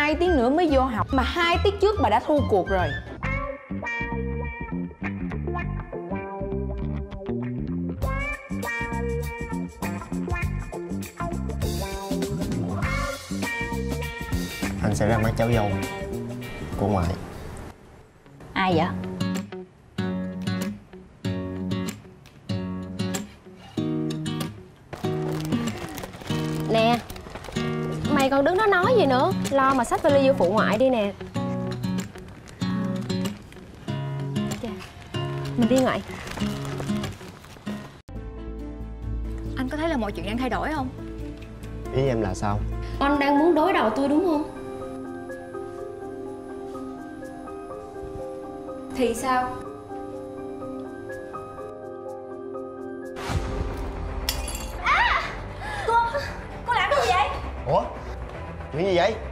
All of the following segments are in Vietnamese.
2 tiếng nữa mới vô học, mà 2 tiết trước bà đã thua cuộc rồi. Anh sẽ ra mắt cháu dâu của ngoại. Ai vậy? Nè, mày còn đứng đó nói gì nữa, lo mà xách vali vô phụ ngoại đi nè. Chà, mình đi ngoại. Anh có thấy là mọi chuyện đang thay đổi không? Ý em là sao? Anh đang muốn đối đầu tôi đúng không? Thì sao? Cô làm cái gì vậy? Ủa? Chuyện gì vậy?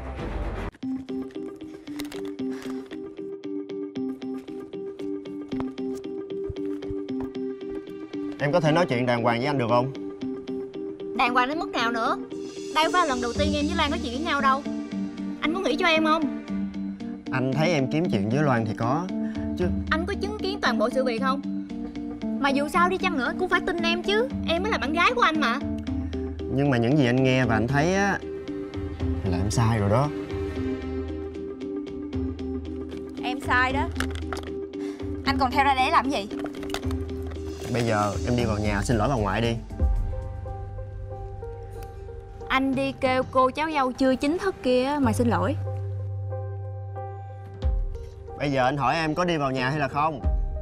Em có thể nói chuyện đàng hoàng với anh được không? Đàng hoàng đến mức nào nữa? Đây không phải là lần đầu tiên em với Lan nói chuyện với nhau đâu. Anh có nghĩ cho em không? Anh thấy em kiếm chuyện với Loan thì có chứ. Anh có chứng kiến toàn bộ sự việc không? Mà dù sao đi chăng nữa cũng phải tin em chứ. Em mới là bạn gái của anh mà. Nhưng mà những gì anh nghe và anh thấy á là em sai rồi đó. Em sai đó. Anh còn theo ra để làm gì? Bây giờ em đi vào nhà xin lỗi bà ngoại đi. Anh đi kêu cô cháu dâu chưa chính thức kia mà xin lỗi. Bây giờ anh hỏi em có đi vào nhà hay là không?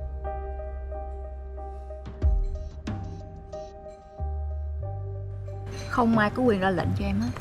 Không ai có quyền ra lệnh cho em hết.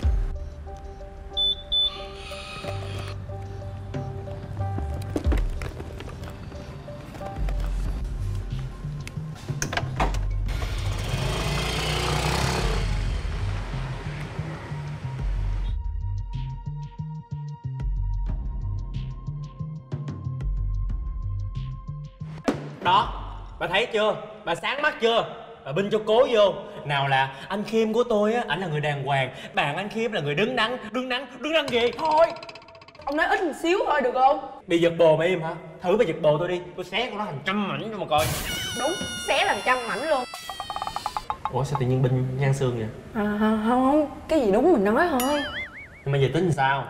Đó, bà thấy chưa? Bà sáng mắt chưa? Bà binh cho cố vô. Nào là anh Khiêm của tôi á, ảnh là người đàng hoàng. Bạn anh Khiêm là người đứng đắn ghê. Thôi, ông nói ít một xíu thôi được không? Bị giật bồ mà im hả? Thử bà giật bồ tôi đi, tôi xé con nó thành trăm mảnh cho mà coi. Đúng, xé làm trăm mảnh luôn. Ủa sao tự nhiên binh ngang xương vậy? Không, cái gì đúng mình nói thôi. Nhưng mà giờ tính sao?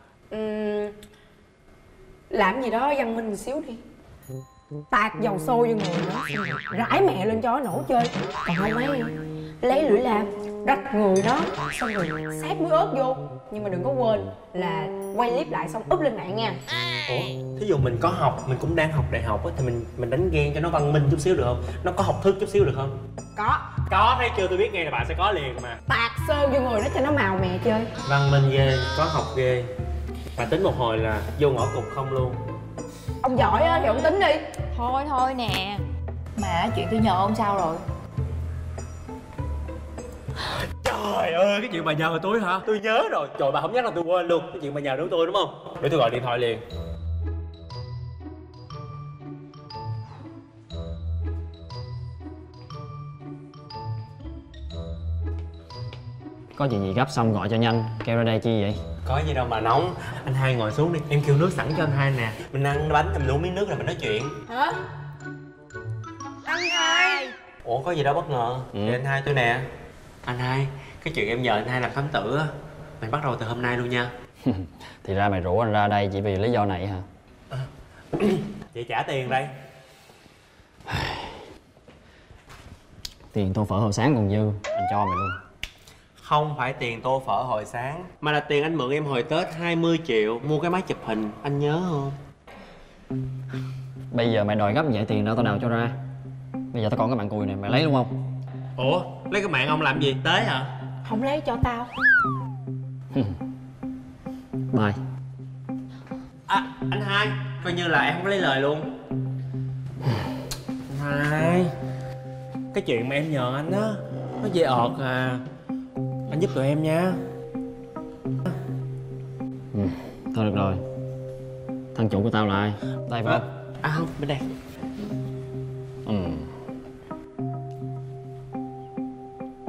Làm gì đó văn minh một xíu đi. Tạt dầu sôi vô người nó, rải mẹ lên cho nó nổ chơi. Còn không ấy, lấy lưỡi lam rạch người nó, xong rồi sát muối ớt vô. Nhưng mà đừng có quên là quay clip lại xong up lên mạng nha. Ủa, thí dụ mình có học, mình cũng đang học đại học á, thì mình đánh ghen cho nó văn minh chút xíu được không? Nó có học thức chút xíu được không? Có, thấy chưa, tôi biết ngay là bạn sẽ có liền mà. tạt sơn vô người nó cho nó màu mè chơi. Văn minh ghê, có học ghê. Bà tính một hồi là vô ngõ cụt không luôn. Ông giỏi á thì ông tính đi. Thôi nè. Mà chuyện tôi nhờ ông sao rồi? Trời ơi, cái chuyện bà nhờ tôi hả? Tôi nhớ rồi. Trời, bà không nhắc là tôi quên luôn. Cái chuyện bà nhờ đúng tôi đúng không? Để tôi gọi điện thoại liền. Có chuyện gì gấp xong gọi cho nhanh, kêu ra đây chi vậy? Có gì đâu mà nóng. Anh hai ngồi xuống đi, em kêu nước sẵn cho anh hai nè. Mình ăn bánh, mình uống miếng nước rồi mình nói chuyện. Hả? Anh hai. Ủa có gì đâu bất ngờ. Thì anh hai tôi nè. Anh hai, cái chuyện em nhờ anh hai làm thám tử á, mày bắt đầu từ hôm nay luôn nha. Thì ra mày rủ anh ra đây chỉ vì lý do này hả? Vậy trả tiền đây. Tiền tô phở hồi sáng còn dư, anh cho mày luôn. Không phải tiền tô phở hồi sáng, mà là tiền anh mượn em hồi Tết 20 triệu mua cái máy chụp hình, anh nhớ không? Bây giờ mày đòi gấp vậy tiền đâu tao nào cho ra. Bây giờ tao còn cái mạng cùi này, mày lấy luôn không? Ủa, lấy cái mạng ông làm gì, tế hả? Không lấy cho tao. Bye. À, anh hai, coi như là em không có lấy lời luôn. Anh hai, cái chuyện mà em nhờ anh á, nó dễ ợt à. Anh giúp tụi em nha. Thôi được rồi. Thằng chủ của tao là ai? Đây phải không? À không, bên đây.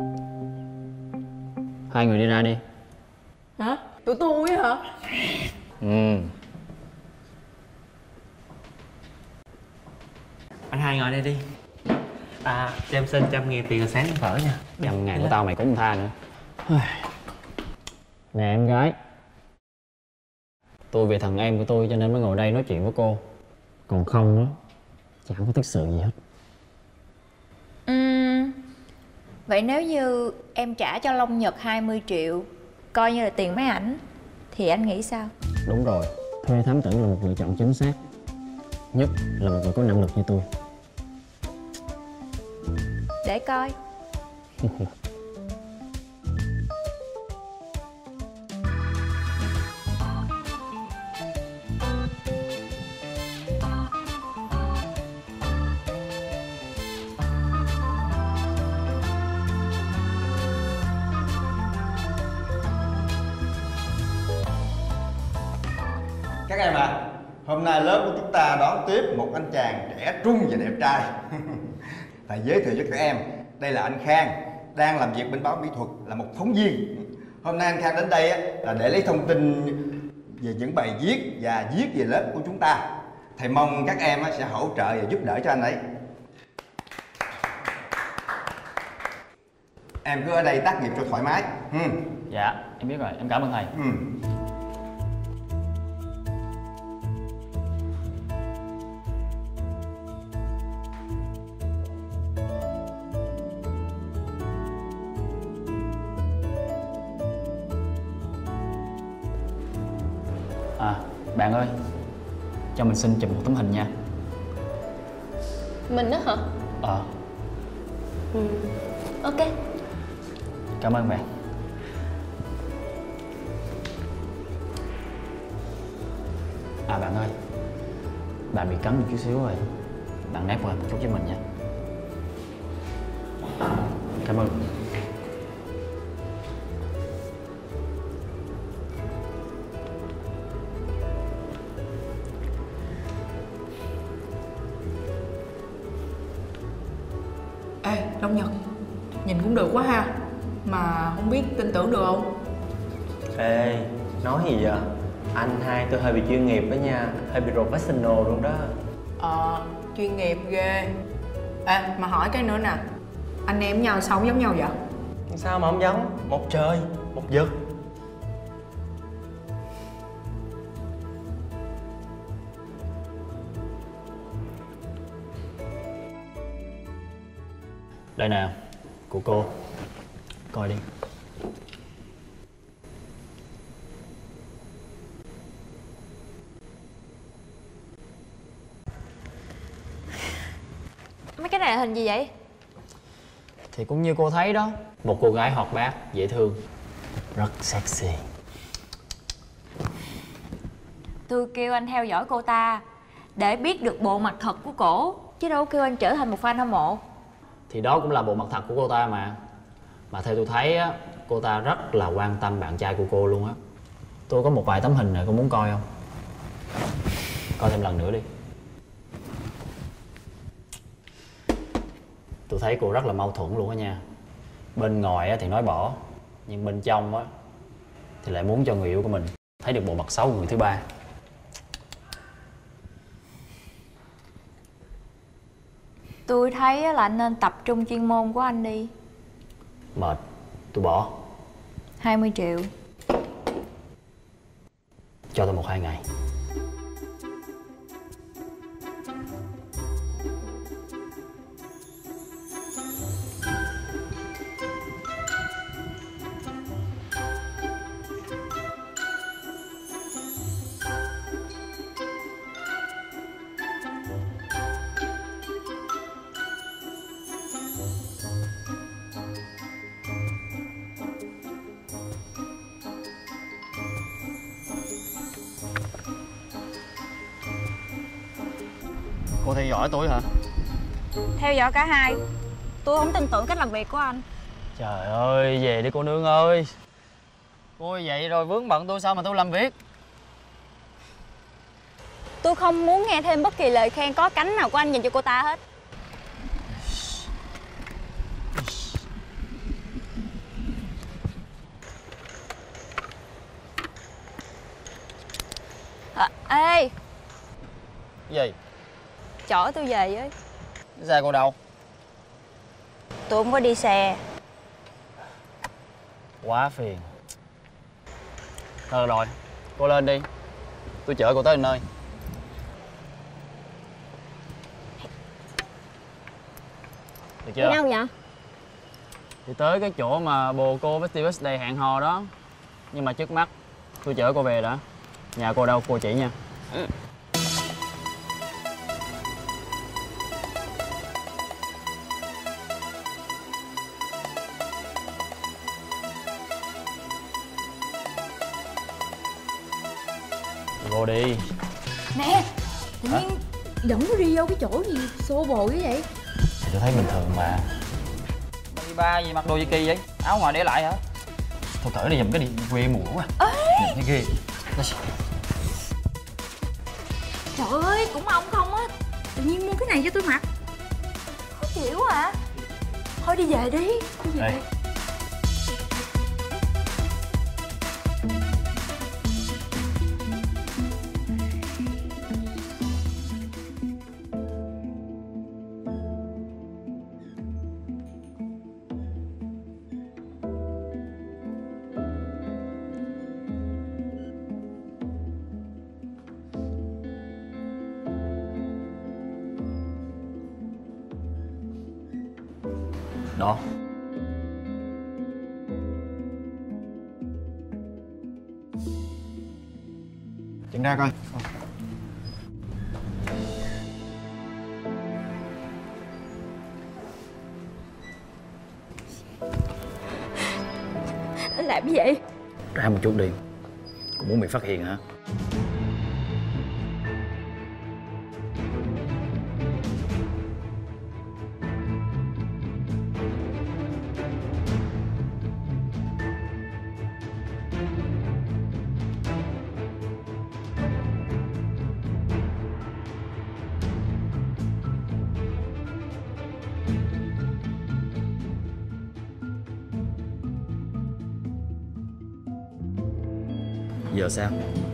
Hai người đi ra đi. Hả? Tụi tôi hả? Anh hai ngồi đây đi. Cho em xin 100.000 tiền là sáng phở nha. 100.000 của tao mày cũng không tha nữa. Nè em gái, tôi vì thằng em của tôi cho nên mới ngồi đây nói chuyện với cô. Còn không á, chẳng có tích sự gì hết. Vậy nếu như em trả cho Long Nhật 20 triệu coi như là tiền máy ảnh thì anh nghĩ sao? Đúng rồi, thuê thám tử là một lựa chọn chính xác. Nhất là một người có năng lực như tôi. Để coi. Các em ạ, hôm nay lớp của chúng ta đón tiếp một anh chàng trẻ trung và đẹp trai. Thầy giới thiệu với các em, đây là anh Khang, đang làm việc bên báo mỹ thuật, là một phóng viên. Hôm nay anh Khang đến đây là để lấy thông tin về những bài viết và viết về lớp của chúng ta. Thầy mong các em sẽ hỗ trợ và giúp đỡ cho anh ấy. Em cứ ở đây tác nghiệp cho thoải mái. Dạ, em biết rồi, em cảm ơn thầy. Bạn ơi, cho mình xin chụp một tấm hình nha. Mình đó hả? Ok. Cảm ơn bạn. Bạn ơi, bạn bị cắn một chút xíu rồi, bạn nép vào một chút cho mình nha. Cảm ơn. Ê, Long Nhật, nhìn cũng được quá ha. Mà không biết tin tưởng được không? Ê, nói gì vậy? Anh hai tôi hơi bị chuyên nghiệp đó nha, hơi bị professional luôn đó. Chuyên nghiệp ghê. Ê, mà hỏi cái nữa nè, anh em nhau sao giống nhau vậy? Sao mà không giống? Một trời, một vực. Đây nè, của cô. Coi đi. Mấy cái này là hình gì vậy? Thì cũng như cô thấy đó, một cô gái hoạt bát, dễ thương, rất sexy. Tôi kêu anh theo dõi cô ta để biết được bộ mặt thật của cổ, chứ đâu kêu anh trở thành một fan hâm mộ. Thì đó cũng là bộ mặt thật của cô ta mà. Mà theo tôi thấy á, cô ta rất là quan tâm bạn trai của cô luôn á. Tôi có một vài tấm hình này, cô muốn coi không? Coi thêm lần nữa đi. Tôi thấy cô rất là mâu thuẫn luôn á nha. Bên ngoài á thì nói bỏ, nhưng bên trong á thì lại muốn cho người yêu của mình thấy được bộ mặt xấu của người thứ ba. Tôi thấy là anh nên tập trung chuyên môn của anh đi. Mệt, tôi bỏ. 20 triệu. Cho tôi 1-2 ngày. Cô theo dõi tôi hả? Theo dõi cả hai. Tôi không tin tưởng cách làm việc của anh. Trời ơi, về đi cô nương ơi. Cô vậy rồi vướng bận tôi sao mà tôi làm việc? Tôi không muốn nghe thêm bất kỳ lời khen có cánh nào của anh dành cho cô ta hết. Ê, Gì? chở tôi về với. Xe cô đâu? Tôi không có đi xe. Quá phiền. Thôi rồi, cô lên đi. Tôi chở cô tới nơi. Được Đi chưa? đâu vậy? Thì tới cái chỗ mà bồ cô với Steve Day hẹn hò đó. Nhưng mà trước mắt tôi chở cô về đã. Nhà cô đâu cô chỉ nha. Cô đi. Nè, tự nhiên dẫn nó đi vô cái chỗ gì xô bồ như vậy? Thì tôi thấy bình thường mà. Đi ba gì mặc đồ gì kỳ vậy? Áo ngoài để lại hả? Thôi cởi đi giùm cái đi, quê mùa quá. Nhìn thấy ghê. Trời ơi, cũng ông không á. Tự nhiên mua cái này cho tôi mặc. Khó chịu quá à. Thôi đi về đi. Đi về. Ê. Đó. Chỉnh ra coi. Anh làm gì vậy? Ra một chút đi. Cô muốn bị phát hiện hả? Giờ sao?